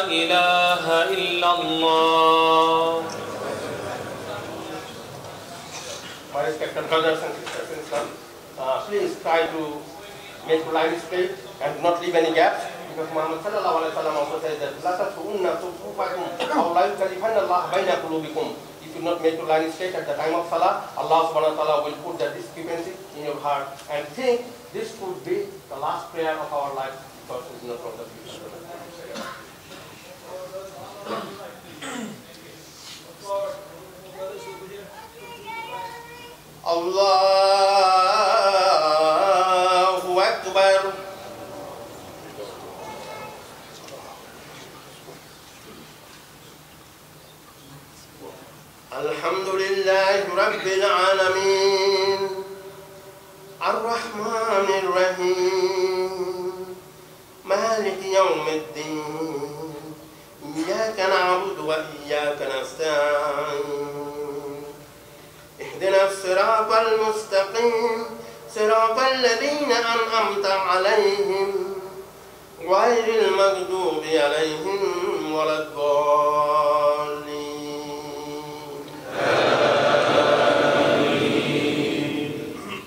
إله إلا الله. My respected brothers and sisters in Islam, please try to make the line straight and not leave any gaps, because Muhammad sallallahu alaihi wasallam also says that la tas'unna sufufakum aw la yukallifanna Allah baina qulubikum. If you not make the line straight at the time of salah, Allah subhanahu wa ta'ala will put that discrepancy in your heart and think this could be the last prayer of our life, because it's not from the future. Allahu Akbar. Alhamdulillahi Rabbil Alameen, Ar-Rahmanir Rahim, Malik Yawmiddin, Iyyaka na'budu wa iyyaka nasta'in. اهدنا الصراط المستقيم صراط الذين أنعمت عليهم غير المغضوب عليهم ولا الضالين. آمين.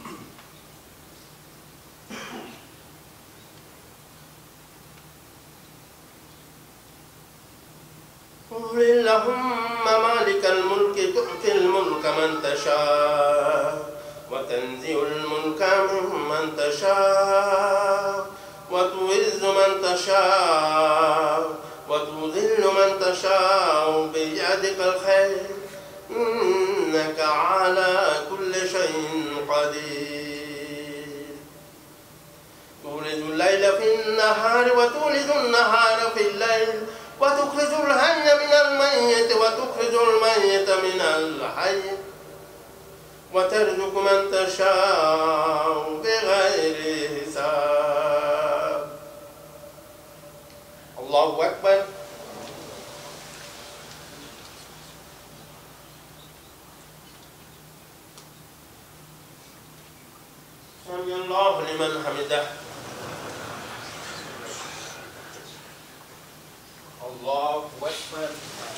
قل اللهم مالك الملك تؤتي الملك من تشاء وتنزع الملك ممن تشاء وتعز من تشاء وتذل من تشاء بيدك الخير إنك على كل شيء قدير. تولد الليل في النهار وتولد النهار في الليل وتخرج الحي من الميت وتخرج الميت من الحي وترزق من تشاء بغير حساب. الله أكبر. سمع الله لمن حمده. الله أكبر.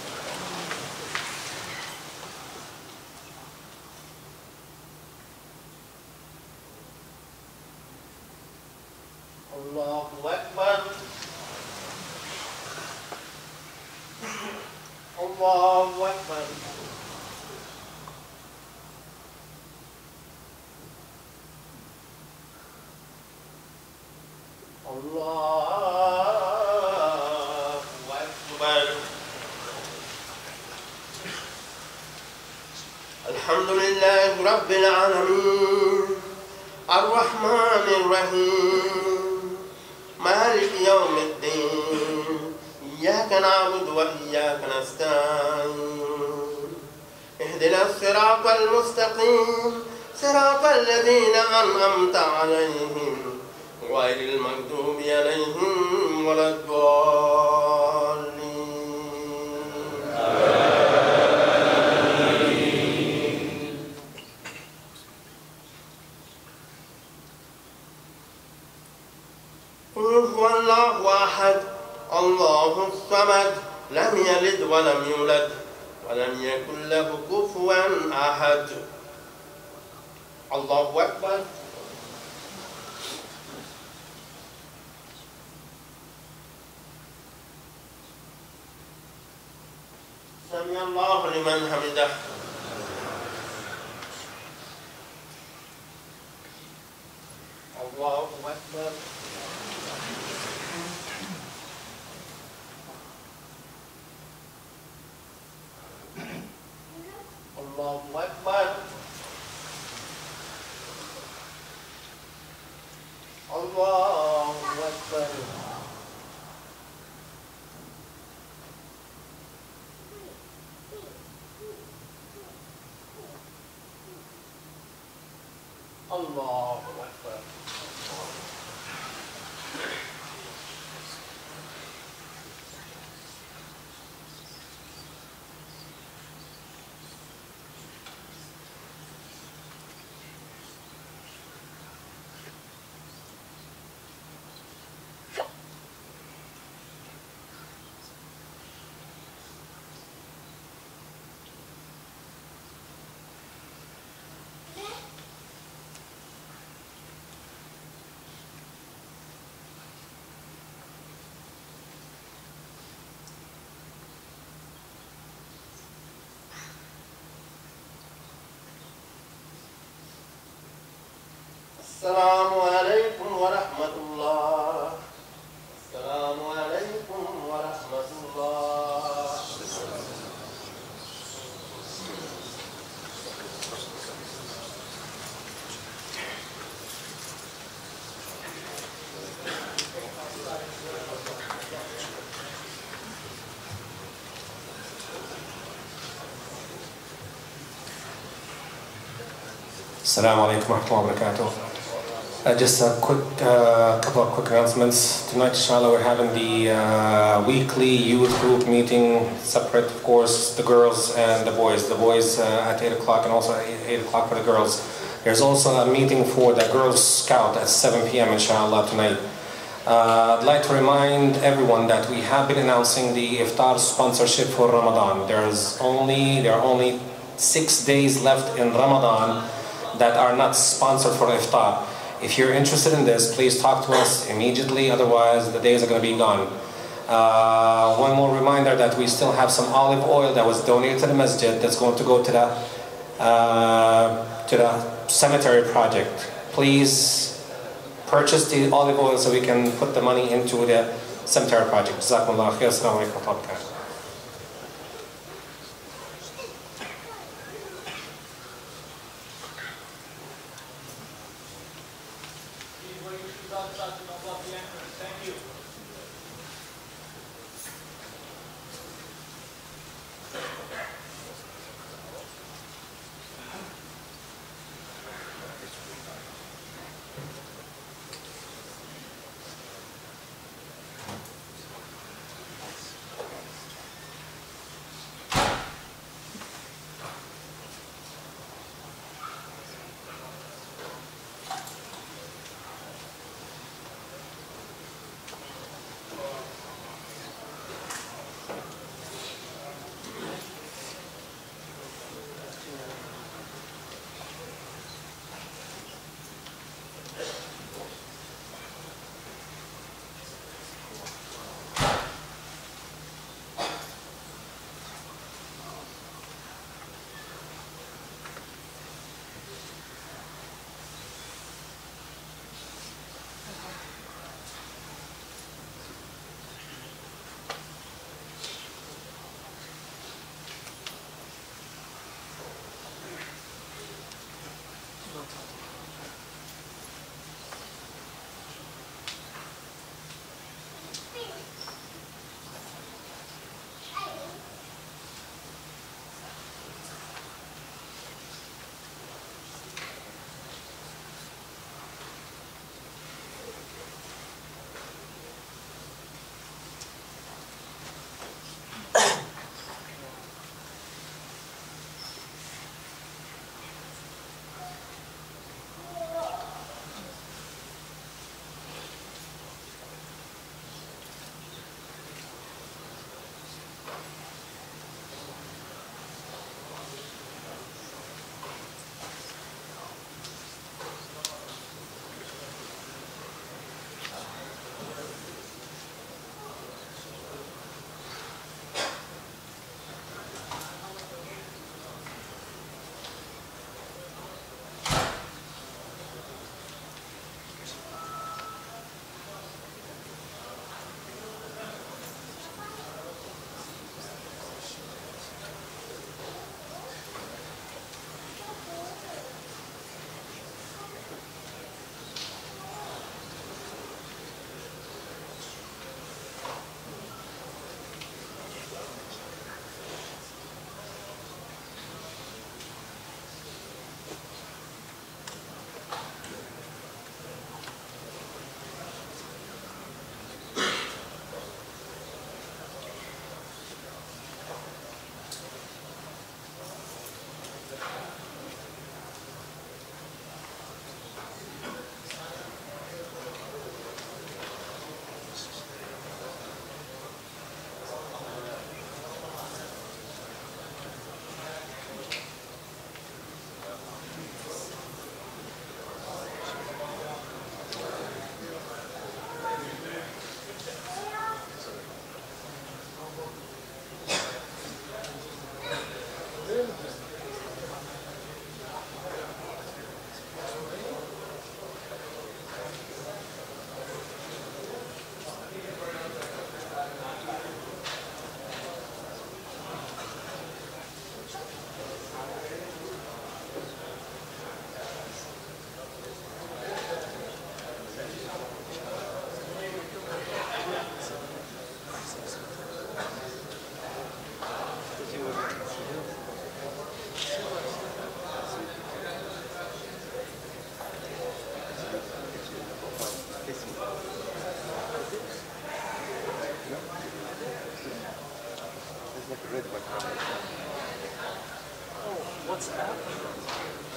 الله أكبر. الله أكبر. الله أكبر. الحمد لله رب العالمين الرحمن الرحيم مالك يوم الدين إياك نعبد وإياك نستعين اهدنا الصراط المستقيم صراط الذين أنعمت عليهم غير المغضوب عليهم ولا الضالين. آمين. قل هو الله أحد الله الصمد لم يلد ولم يولد ولم يكن له كفوا أحد. الله أكبر. سمع الله لمن حمده. الله أكبر. الله أكبر. الله أكبر. الله أكبر. السلام عليكم ورحمة الله. السلام عليكم ورحمة الله. Assalamu alaikum wa rahmatullahi wa barakatuh. Just a quick couple of quick announcements. Tonight, inshallah, we're having the weekly youth group meeting, separate, of course, the girls and the boys. The boys at 8 o'clock and also 8 o'clock for the girls. There's also a meeting for the Girls Scout at 7 p.m. inshallah tonight. I'd like to remind everyone that we have been announcing the iftar sponsorship for Ramadan. There are only 6 days left in Ramadan that are not sponsored for iftar. If you're interested in this, please talk to us immediately, otherwise the days are going to be gone. One more reminder that we still have some olive oil that was donated to the masjid that's going to go to the cemetery project. Please purchase the olive oil so we can put the money into the cemetery project. Jazakumullah khair. Assalamu alaikum wa rahmatullahi. Oh, what's that?